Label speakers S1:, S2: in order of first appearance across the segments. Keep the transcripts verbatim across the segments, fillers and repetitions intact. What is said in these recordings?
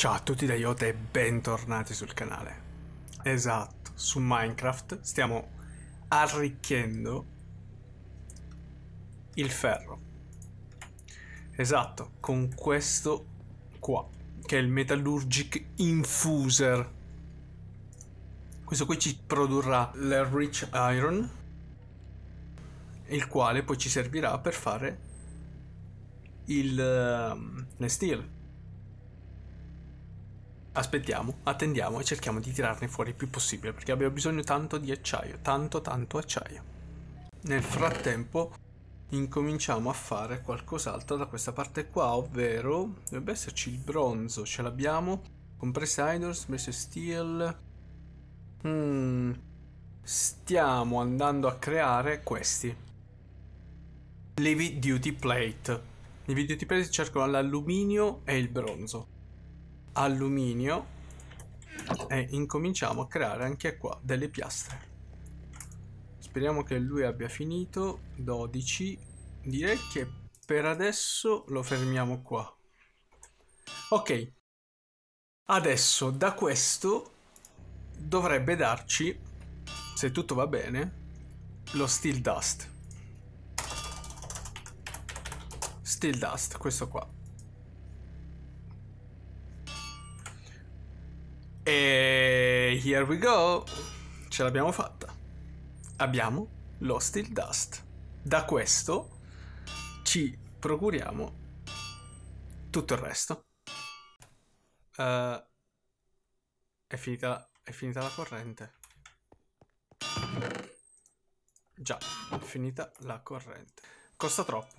S1: Ciao a tutti da Yote e bentornati sul canale. Esatto, su Minecraft stiamo arricchendo il ferro. Esatto, con questo qua, che è il Metallurgic Infuser. Questo qui ci produrrà il Rich Iron, il quale poi ci servirà per fare il uh, le steel. Aspettiamo, attendiamo e cerchiamo di tirarne fuori il più possibile, perché abbiamo bisogno tanto di acciaio, tanto tanto acciaio. Nel frattempo incominciamo a fare qualcos'altro da questa parte qua, ovvero dovrebbe esserci il bronzo, ce l'abbiamo, compressed iron, smesso steel. Hmm. Stiamo andando a creare questi Heavy Duty Plate. Heavy Duty Plate cercano l'alluminio e il bronzo. Alluminio, e incominciamo a creare anche qua delle piastre. Speriamo che lui abbia finito. Dodici. Direi che per adesso lo fermiamo qua. Ok, adesso da questo dovrebbe darci, se tutto va bene, lo Steel Dust. Steel Dust, questo qua. E here we go, ce l'abbiamo fatta. Abbiamo lo Steel Dust. Da questo ci procuriamo tutto il resto. Uh, è finita, è finita la corrente. Già, è finita la corrente. Costa troppo.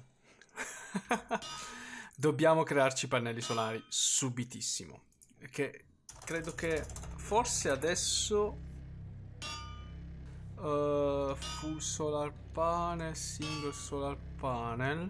S1: Dobbiamo crearci pannelli solari subitissimo. Che credo che forse adesso uh, full solar panel, single solar panel.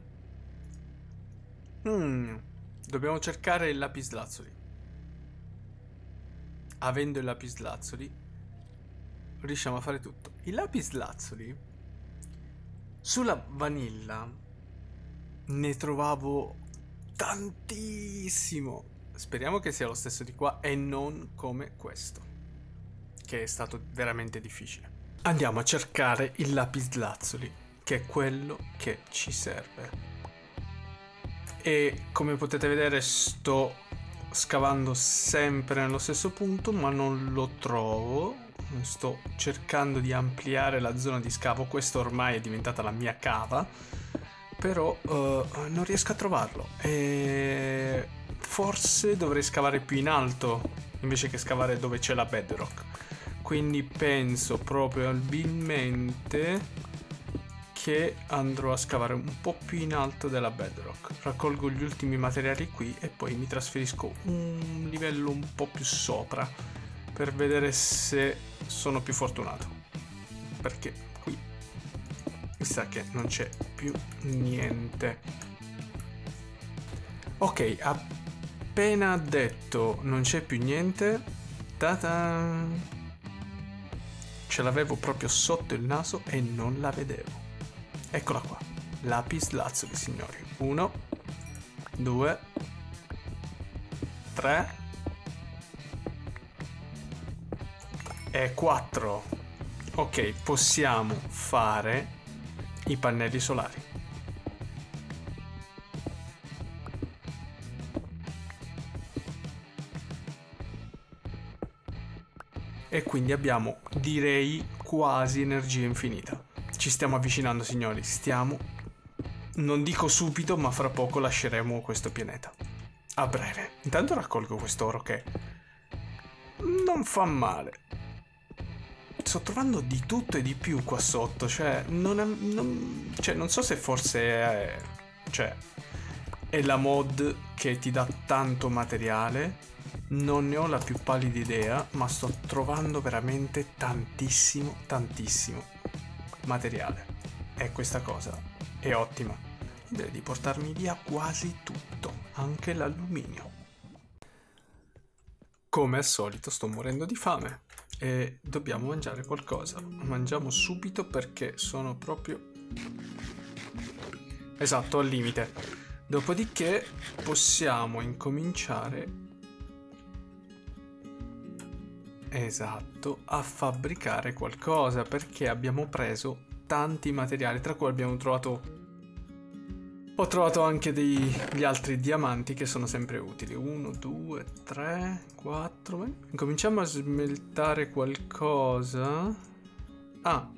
S1: Hmm. Dobbiamo cercare il lapislazzuli. Avendo il lapislazzuli riusciamo a fare tutto. Il lapislazzuli sulla vanilla ne trovavo tantissimo. Speriamo che sia lo stesso di qua e non come questo, che è stato veramente difficile. Andiamo a cercare il lapislazzuli, che è quello che ci serve. E come potete vedere sto scavando sempre nello stesso punto, ma non lo trovo. Sto cercando di ampliare la zona di scavo. Questa ormai è diventata la mia cava, però uh, non riesco a trovarlo. E forse dovrei scavare più in alto invece che scavare dove c'è la bedrock. Quindi penso probabilmente che andrò a scavare un po' più in alto della bedrock. Raccolgo gli ultimi materiali qui e poi mi trasferisco un livello un po' più sopra per vedere se sono più fortunato, perché qui mi sa che non c'è più niente. Ok, appena detto non c'è più niente, ta-ta! Ce l'avevo proprio sotto il naso e non la vedevo. Eccola qua, lapislazzuli, signori. Uno, due, tre e quattro. Ok, possiamo fare i pannelli solari. E quindi abbiamo, direi, quasi energia infinita. Ci stiamo avvicinando, signori. Stiamo, non dico subito, ma fra poco lasceremo questo pianeta. A breve. Intanto raccolgo quest'oro che non fa male. Sto trovando di tutto e di più qua sotto. Cioè, non, è, non, cioè, non so se forse è, cioè, è la mod che ti dà tanto materiale. Non ne ho la più pallida idea, ma sto trovando veramente tantissimo, tantissimo materiale. E questa cosa è ottima. Direi di portarmi via quasi tutto, anche l'alluminio. Come al solito sto morendo di fame e dobbiamo mangiare qualcosa. Mangiamo subito perché sono proprio... esatto, al limite. Dopodiché possiamo incominciare esatto, a fabbricare qualcosa, perché abbiamo preso tanti materiali, tra cui abbiamo trovato... Ho trovato anche degli altri diamanti che sono sempre utili. Uno, due, tre, quattro. Incominciamo a smeltare qualcosa. Ah,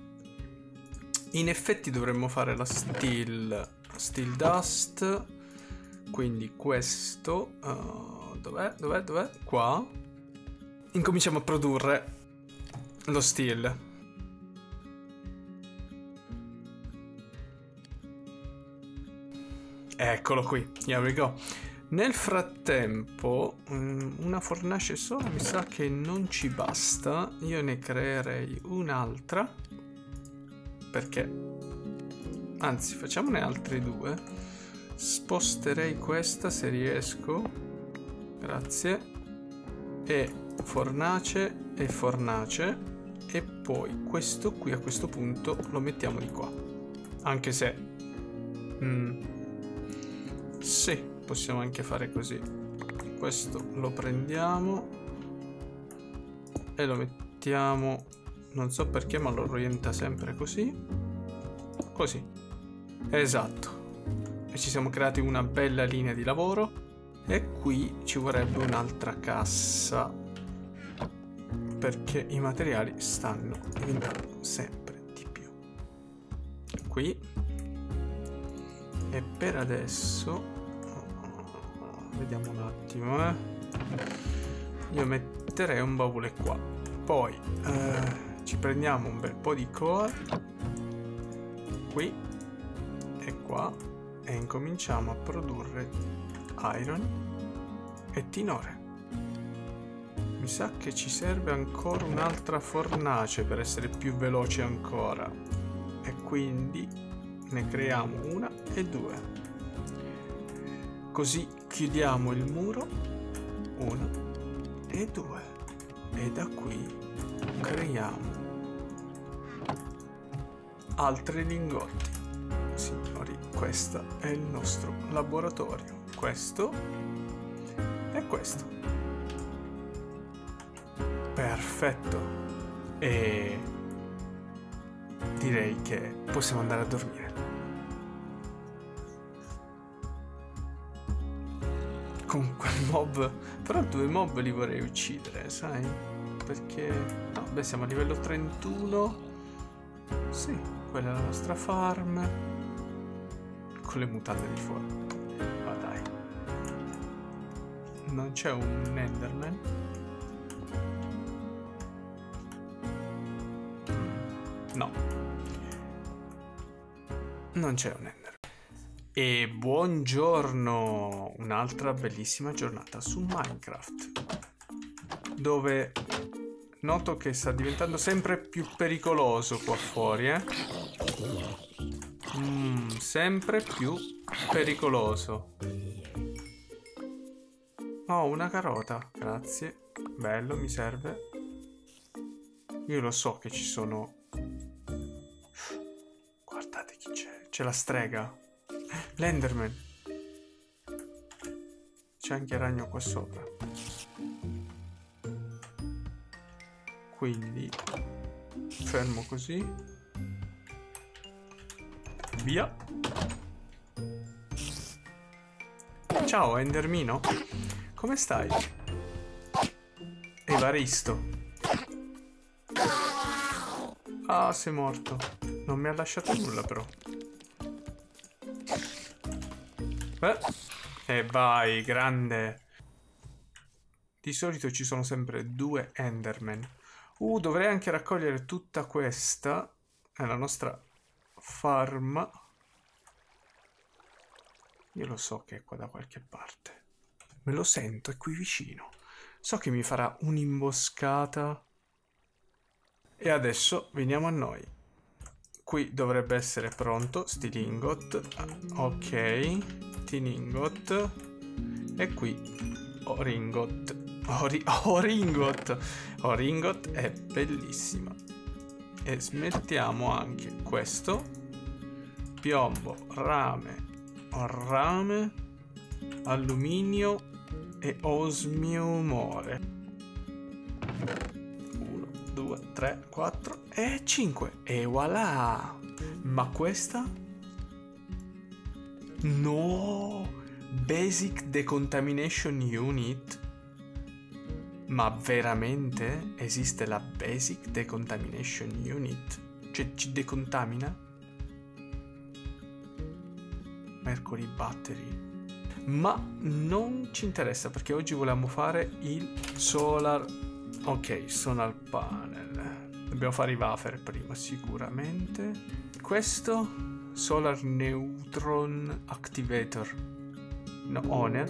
S1: in effetti dovremmo fare la steel, steel dust. Quindi questo, uh, dov'è? Dov'è? Dov'è? Qua. Incominciamo a produrre lo steel. Eccolo qui, here we go. Nel frattempo, una fornace sola mi sa che non ci basta. Io ne creerei un'altra. Perché? Anzi, facciamone altri due. Sposterei questa se riesco. Grazie. E fornace e fornace. E poi questo qui a questo punto lo mettiamo di qua. Anche se... Mm, sì, possiamo anche fare così. Questo lo prendiamo e lo mettiamo, non so perché, ma lo orienta sempre così. Così. Esatto. E ci siamo creati una bella linea di lavoro. E qui ci vorrebbe un'altra cassa, perché i materiali stanno diventando sempre di più. Qui. E per adesso... Vediamo un attimo, eh. Io metterei un baule qua. Poi eh, ci prendiamo un bel po' di core qui e qua e incominciamo a produrre iron e tinore. Mi sa che ci serve ancora un'altra fornace per essere più veloci ancora. E quindi ne creiamo una e due. Così chiudiamo il muro, una e due, e da qui creiamo altri lingotti. Signori, questo è il nostro laboratorio, questo e questo. Perfetto. E direi che possiamo andare a dormire. Con quel mob, però due mob li vorrei uccidere, sai? Perché, no, beh, siamo a livello trentuno. Sì, quella è la nostra farm. Con le mutande di fuori. Ma dai. Non c'è un Enderman? No. Non c'è un Enderman. E buongiorno, un'altra bellissima giornata su Minecraft, dove noto che sta diventando sempre più pericoloso qua fuori, eh? Mm, sempre più pericoloso. Oh, una carota, grazie, bello, mi serve. Io lo so che ci sono... Guardate chi c'è, c'è la strega. L'Enderman. C'è anche il ragno qua sopra. Quindi fermo così. Via. Ciao Endermino. Come stai? Evaristo. Ah, sei morto. Non mi ha lasciato nulla però. Beh, e vai, grande. Di solito ci sono sempre due Enderman. Uh, dovrei anche raccogliere tutta questa. È la nostra farm. Io lo so che è qua da qualche parte. Me lo sento, è qui vicino. So che mi farà un'imboscata. E adesso veniamo a noi. Qui dovrebbe essere pronto. Stilingot. Ok. Tiningot. E qui Oringot. Ori Oringot. Oringot è bellissima. E smettiamo anche questo. Piombo, rame, rame, alluminio e osmiumore. uno, due, tre, quattro e cinque. E voilà! Ma questa? No! Basic Decontamination Unit? Ma veramente esiste la Basic Decontamination Unit? Cioè ci decontamina? Mercury Battery. Ma non ci interessa perché oggi volevamo fare il Solar... Ok, Solar Panel. Dobbiamo fare i wafer prima sicuramente. Questo Solar Neutron Activator. No, Owner.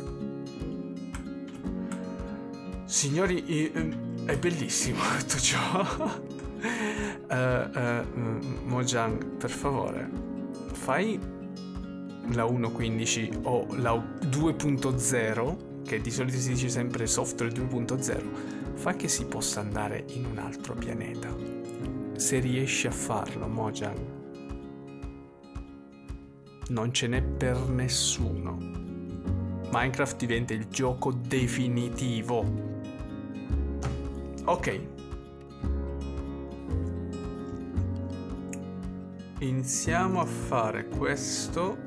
S1: Signori, è bellissimo tutto ciò. uh, uh, Mojang, per favore, fai la uno punto quindici o la due punto zero, che di solito si dice sempre software due punto zero, fa che si possa andare in un altro pianeta. Se riesci a farlo, Mojang. Non ce n'è per nessuno. Minecraft diventa il gioco definitivo. Ok. Iniziamo a fare questo.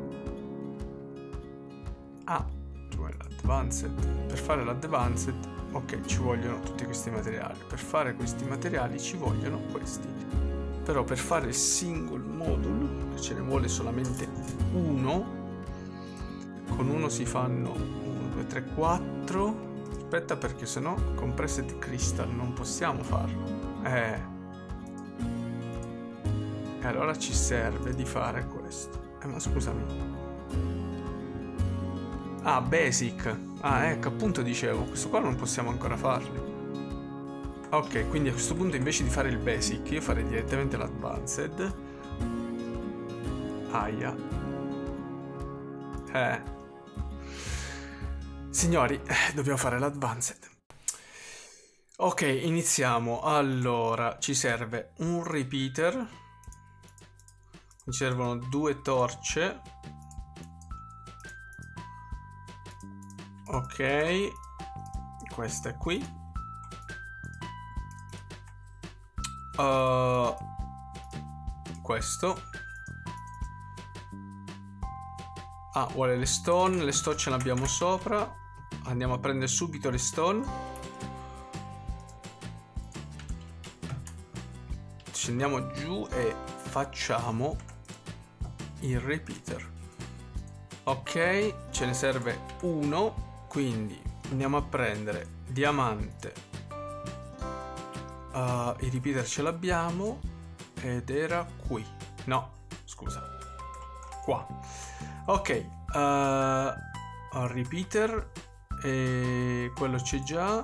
S1: Ah, cioè l'advanced. Per fare l'advanced, ok, ci vogliono tutti questi materiali. Per fare questi materiali ci vogliono questi. Però per fare il single module, ce ne vuole solamente uno. Con uno si fanno uno, due, tre, quattro. Aspetta, perché sennò compressed crystal non possiamo farlo. Eh. E allora ci serve di fare questo. Eh, ma scusami. Ah, basic. Ah, ecco, appunto dicevo, questo qua non possiamo ancora farli. Ok, quindi a questo punto invece di fare il basic, io farei direttamente l'advanced. Aia. Eh. Signori, dobbiamo fare l'advanced. Ok, iniziamo. Allora, ci serve un repeater. Ci servono due torce. Ok. Questa è qui. Uh, questo. Ah, vuole le stone. Le stone ce l'abbiamo sopra. Andiamo a prendere subito le stone. Scendiamo giù e facciamo il repeater. Ok, ce ne serve uno. Quindi andiamo a prendere diamante. Uh, il repeater ce l'abbiamo. Ed era qui. No, scusa. Qua. Ok. Uh, repeater. E quello c'è già.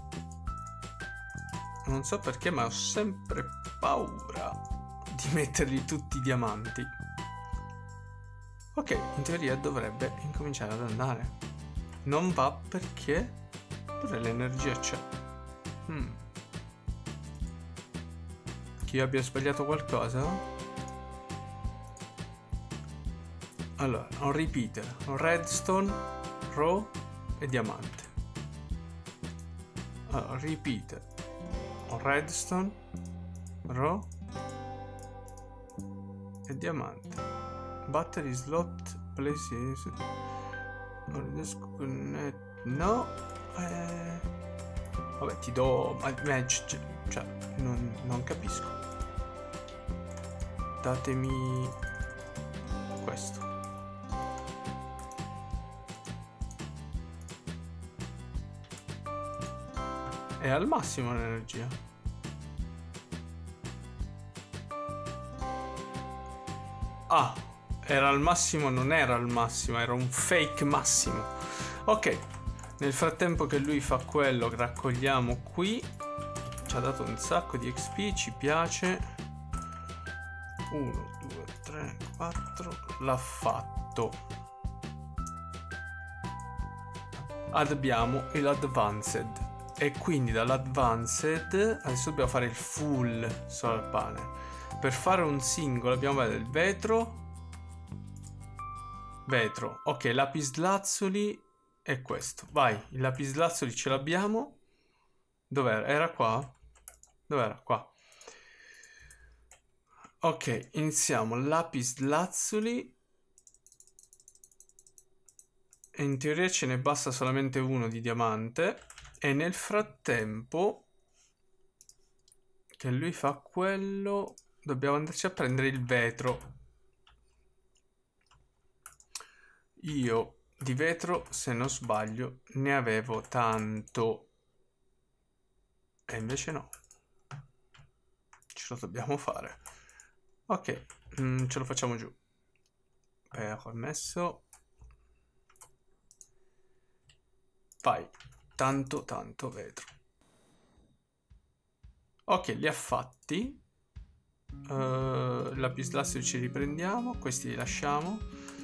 S1: Non so perché, ma ho sempre paura di metterli tutti i diamanti. Ok, in teoria dovrebbe incominciare ad andare. Non va perché pure l'energia c'è. hmm. Che io abbia sbagliato qualcosa? Allora, un repeater, un redstone, raw e diamante. Allora, repeater, un redstone, raw e diamante. Battery slot places. No, eh... vabbè, ti do match, cioè non, non capisco. Datemi questo. È al massimo l'energia. Ah, era al massimo, non era al massimo, era un fake massimo. Ok, nel frattempo che lui fa quello, raccogliamo qui. Ci ha dato un sacco di X P, ci piace. uno, due, tre, quattro. L'ha fatto. Abbiamo l'advanced. E quindi dall'advanced adesso dobbiamo fare il full solar panel. Per fare un singolo abbiamo il vetro. Vetro. Ok, lapislazzuli è questo. Vai, il lapislazzuli ce l'abbiamo. Dov'era? Era qua? Dov'era? Qua. Ok, iniziamo. Lapis lazzuli. In teoria ce ne basta solamente uno di diamante. E nel frattempo che lui fa quello, dobbiamo andarci a prendere il vetro. Io di vetro, se non sbaglio, ne avevo tanto. E invece no. Ce lo dobbiamo fare. Ok, mm, ce lo facciamo giù. Permesso. Vai, tanto tanto vetro. Ok, li ha fatti. Uh, lapislazzuli ci riprendiamo. Questi li lasciamo.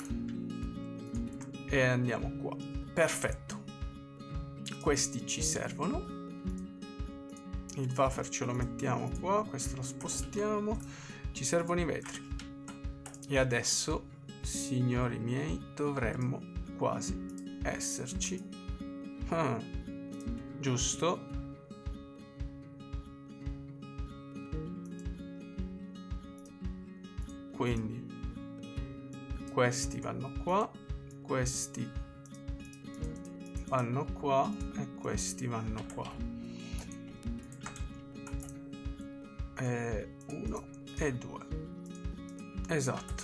S1: E andiamo qua. Perfetto. Questi ci servono. Il wafer ce lo mettiamo qua. Questo lo spostiamo. Ci servono i vetri. E adesso, signori miei, dovremmo quasi esserci. Ah, giusto. Quindi questi vanno qua, questi vanno qua e questi vanno qua. E uno e due. Esatto.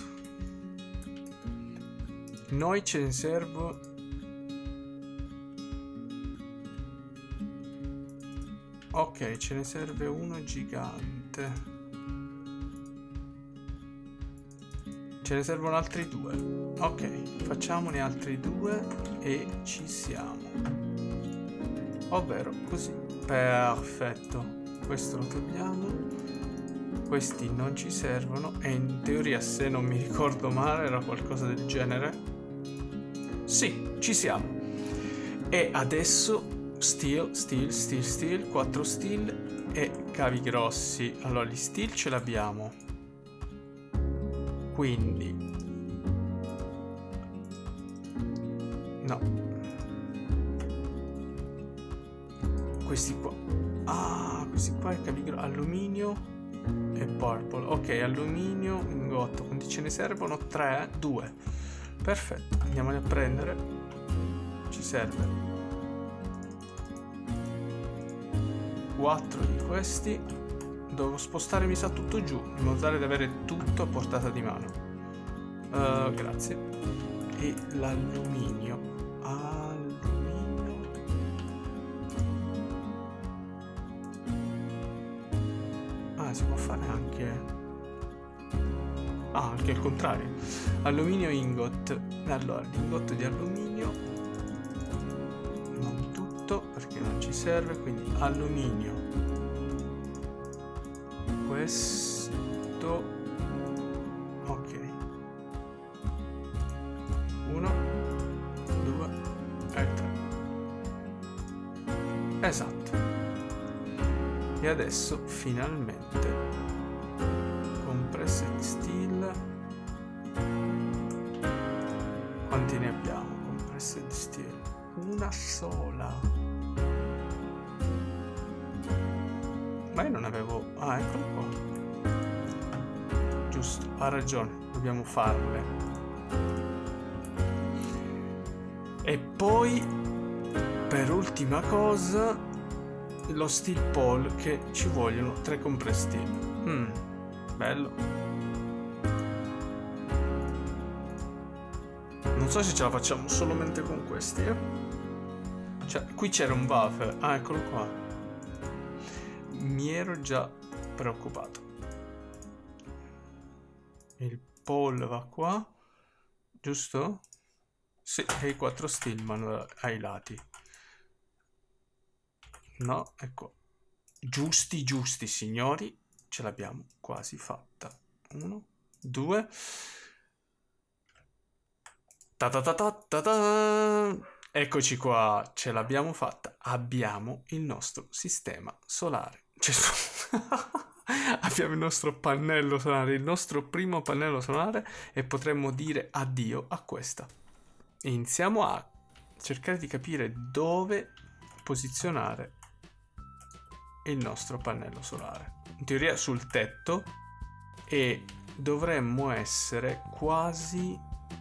S1: Noi ce ne servo ok, ce ne serve uno gigante. Ce ne servono altri due. Ok, facciamone altri due e ci siamo. Ovvero così. Perfetto. Questo lo togliamo. Questi non ci servono. E in teoria, se non mi ricordo male, era qualcosa del genere. Sì, ci siamo. E adesso steel, steel, steel, steel, quattro steel e cavi grossi. Allora, gli steel ce l'abbiamo. Quindi no, questi qua, ah, questi qua è caligro, alluminio e purple. Ok, alluminio, ingotto. Quanti ce ne servono? tre, due. Perfetto, andiamoli a prendere. Ci serve quattro di questi. Devo spostare, mi sa, tutto giù, in modo tale da avere tutto a portata di mano. Uh, grazie. E l'alluminio. Alluminio. Ah, si può fare anche... Ah, anche il contrario. Alluminio ingot. Allora, l'ingotto di alluminio. Non tutto, perché non ci serve, quindi alluminio. Questo, ok, uno, due e tre, esatto. E adesso finalmente compressed steel. Quanti ne abbiamo? Compressed steel una sola. Ma io non avevo... Ah, eccolo qua. Giusto, ha ragione, dobbiamo farle. E poi, per ultima cosa, lo steel pole, che ci vogliono tre compressed steel. Mm, bello. Non so se ce la facciamo solamente con questi, eh. Cioè, qui c'era un wafer. Ah, eccolo qua. Mi ero già preoccupato. Il pole va qua, giusto? Sì, e i quattro steel vanno ai lati. No, ecco. Giusti, giusti, signori. Ce l'abbiamo quasi fatta. Uno, due. Ta ta ta ta ta ta. Eccoci qua, ce l'abbiamo fatta. Abbiamo il nostro sistema solare. Cioè, abbiamo il nostro pannello solare, il nostro primo pannello solare, e potremmo dire addio a questa. Iniziamo a cercare di capire dove posizionare il nostro pannello solare. In teoria sul tetto, e dovremmo essere quasi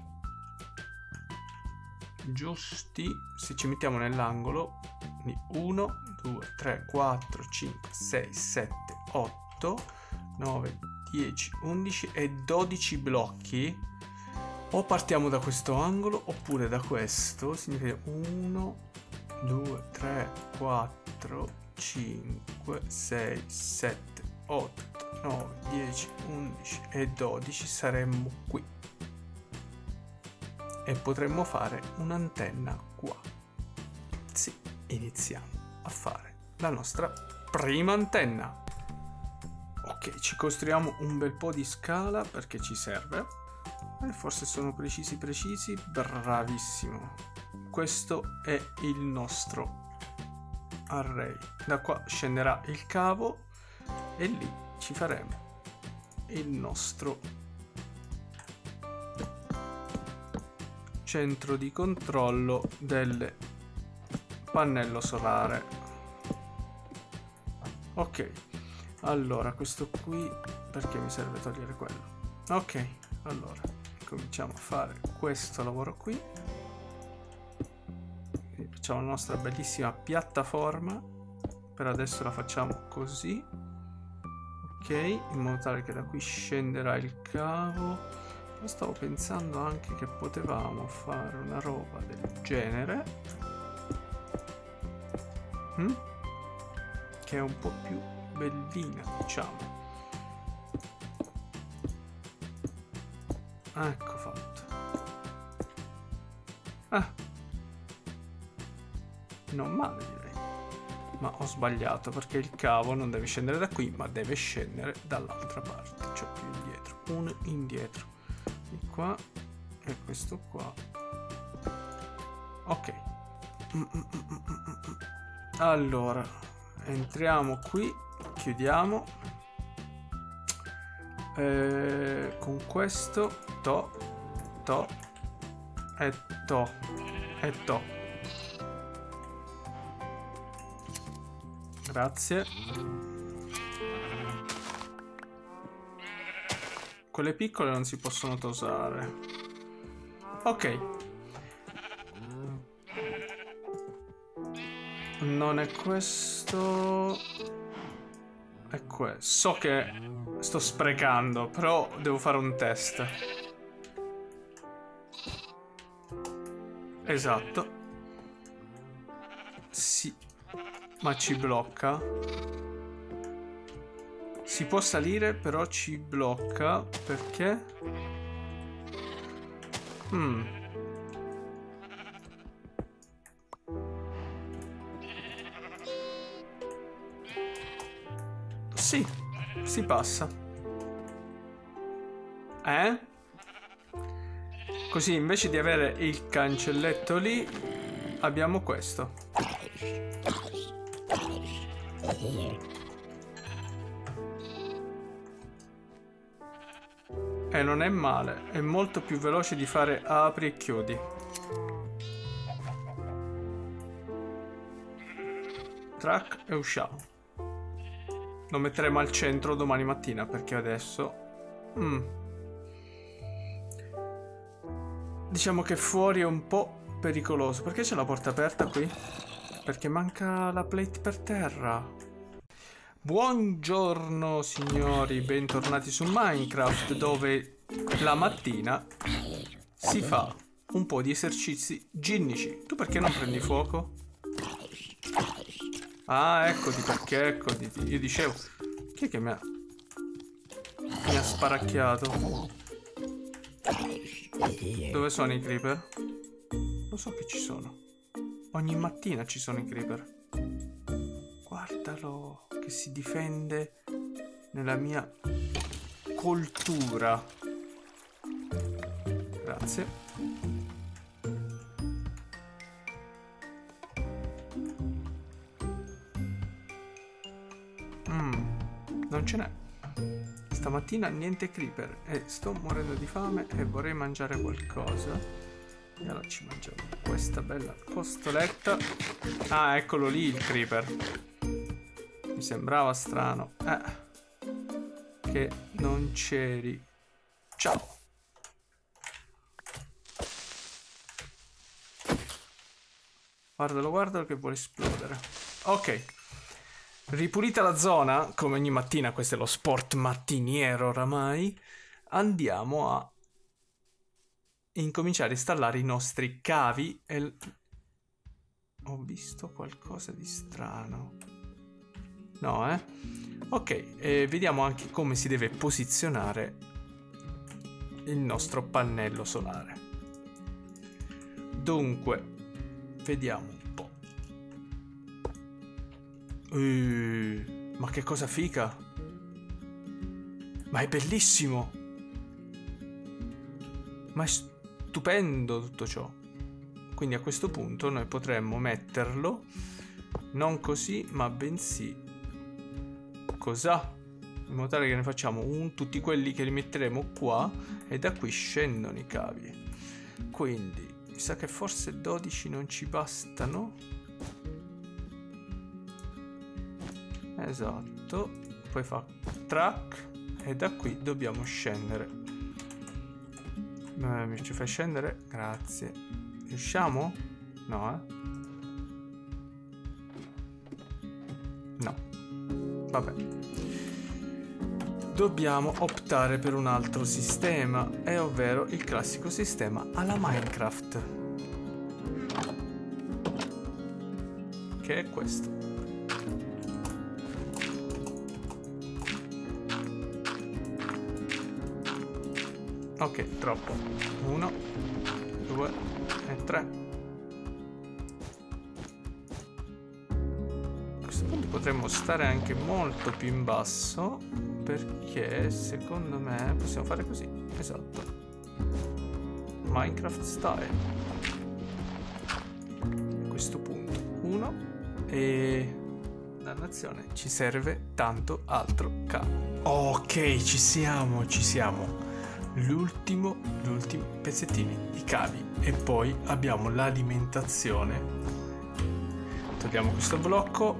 S1: giusti se ci mettiamo nell'angolo. Uno, due, tre, quattro, cinque, sei, sette, otto, nove, dieci, undici e dodici blocchi. O partiamo da questo angolo oppure da questo. Significa uno, due, tre, quattro, cinque, sei, sette, otto, nove, dieci, undici e dodici. Saremmo qui e potremmo fare un'antenna qua. Sì, iniziamo a fare la nostra prima antenna. Ok, ci costruiamo un bel po' di scala perché ci serve. E forse sono precisi precisi. Bravissimo. Questo è il nostro array. Da qua scenderà il cavo e lì ci faremo il nostro centro di controllo del pannello solare. Ok, allora questo qui, perché mi serve togliere quello? Ok, allora cominciamo a fare questo lavoro qui. Quindi facciamo la nostra bellissima piattaforma. Per adesso la facciamo così, ok, in modo tale che da qui scenderà il cavo. Io stavo pensando anche che potevamo fare una roba del genere, mm? che è un po' più bellina, diciamo. Ecco fatto. Ah, non male direi, ma ho sbagliato perché il cavo non deve scendere da qui ma deve scendere dall'altra parte, cioè più indietro, uno indietro, di qua e questo qua. Ok, mm, mm, mm, mm, mm. Allora entriamo qui, chiudiamo eh, con questo to to e to e to. Grazie. Quelle piccole non si possono tosare. Ok. Non è questo. È questo. So che sto sprecando, però devo fare un test. Esatto. Sì. Ma ci blocca. Si può salire, però ci blocca. Perché? Hmm. Sì, si passa. Eh? Così invece di avere il cancelletto lì, abbiamo questo. E non è male, è molto più veloce di fare apri e chiudi. Track e usciamo. Lo metteremo al centro domani mattina perché adesso mm. diciamo che fuori è un po' pericoloso. Perché c'è la porta aperta qui? Perché manca la plate per terra. Buongiorno signori, bentornati su Minecraft, dove la mattina si fa un po' di esercizi ginnici. Tu perché non prendi fuoco? Ah, eccoti perché, eccoti. Io dicevo, chi è che mi ha mi ha sparacchiato? Dove sono i creeper? Lo so che ci sono. Ogni mattina ci sono i creeper. Guardalo che si difende nella mia coltura. Grazie. Mm, non ce n'è. Stamattina niente creeper e sto morendo di fame e vorrei mangiare qualcosa. E allora ci mangiamo questa bella costoletta. Ah, eccolo lì il creeper. Mi sembrava strano eh, che non c'eri. Ciao. Guardalo, guardalo che vuole esplodere. Ok. Ripulita la zona, come ogni mattina, questo è lo sport mattiniero oramai, andiamo a incominciare a installare i nostri cavi e... L... Ho visto qualcosa di strano. No, eh? Ok, e vediamo anche come si deve posizionare il nostro pannello solare. Dunque, vediamo un po'. Uh, ma che cosa figa! Ma è bellissimo! Ma è stupendo tutto ciò. Quindi a questo punto noi potremmo metterlo non così, ma bensì cos'ha? In modo tale che ne facciamo un, tutti quelli che li metteremo qua e da qui scendono i cavi. Quindi mi sa che forse dodici non ci bastano. Esatto. Poi fa track e da qui dobbiamo scendere. Eh, mi ci fai scendere? Grazie. Riusciamo? No, eh? No. Vabbè. Dobbiamo optare per un altro sistema, e ovvero il classico sistema alla Minecraft, che è questo. Ok, troppo. Uno, due e tre. A questo punto potremmo stare anche molto più in basso, perché secondo me possiamo fare così. Esatto. Minecraft style. A questo punto uno. E dannazione, ci serve tanto altro cavo. Ok, ci siamo, ci siamo. L'ultimo, gli ultimi pezzettini di cavi. E poi abbiamo l'alimentazione. Togliamo questo blocco.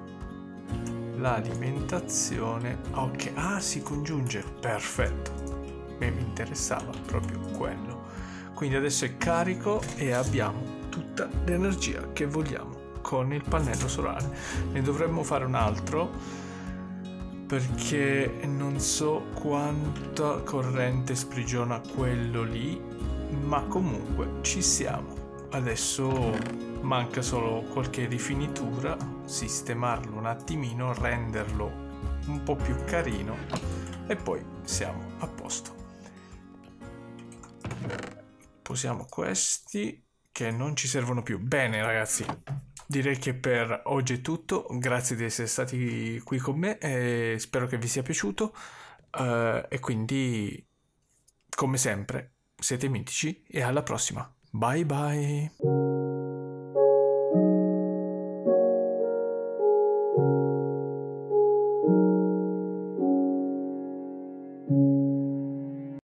S1: L'alimentazione. Ok, ah, si congiunge. Perfetto. Mi interessava proprio quello. Quindi adesso è carico e abbiamo tutta l'energia che vogliamo con il pannello solare. Ne dovremmo fare un altro, perché non so quanta corrente sprigiona quello lì, ma comunque ci siamo. Adesso manca solo qualche rifinitura, sistemarlo un attimino, renderlo un po' più carino e poi siamo a posto. Posiamo questi che non ci servono più. Bene ragazzi, direi che per oggi è tutto. Grazie di essere stati qui con me e spero che vi sia piaciuto, uh, e quindi come sempre siete mitici e alla prossima. Bye bye.